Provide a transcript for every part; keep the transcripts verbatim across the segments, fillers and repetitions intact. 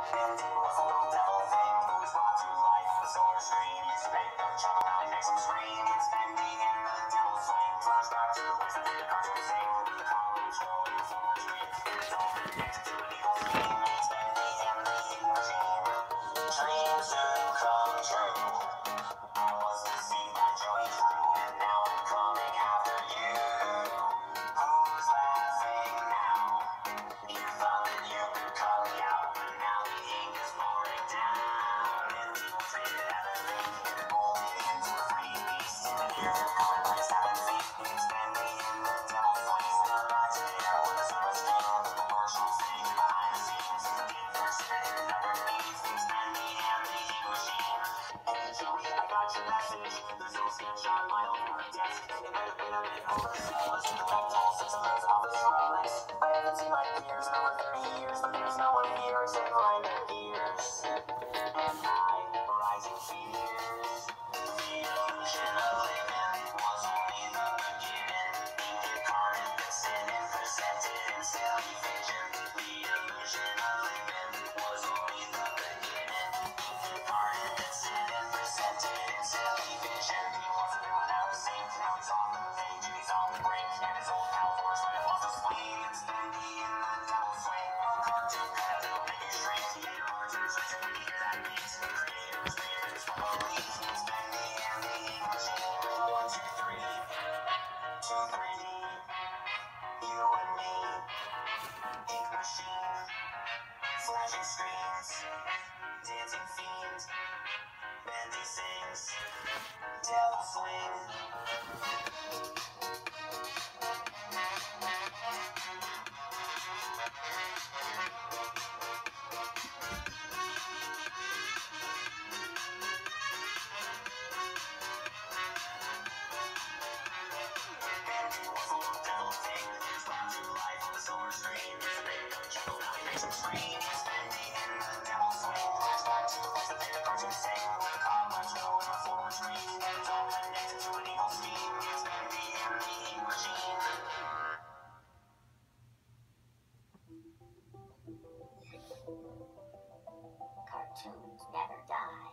Cartoons never die.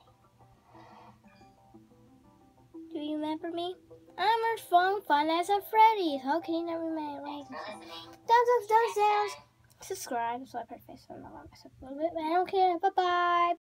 Do you remember me? I'm a fun fun as a Freddy's. Okay, never mind. Like, thumbs up, thumbs down. Subscribe so I put face on my myself a little bit, but I don't care. Bye bye.